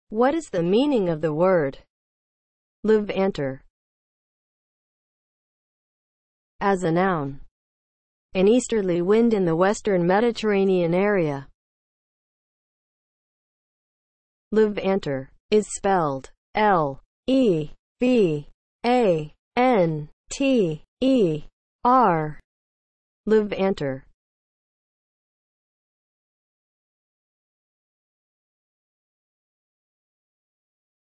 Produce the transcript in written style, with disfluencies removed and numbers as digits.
What is the meaning of the word levanter as a noun? An easterly wind in the western Mediterranean area. Levanter is spelled L-E-V-A-N-T-E-R. Levanter.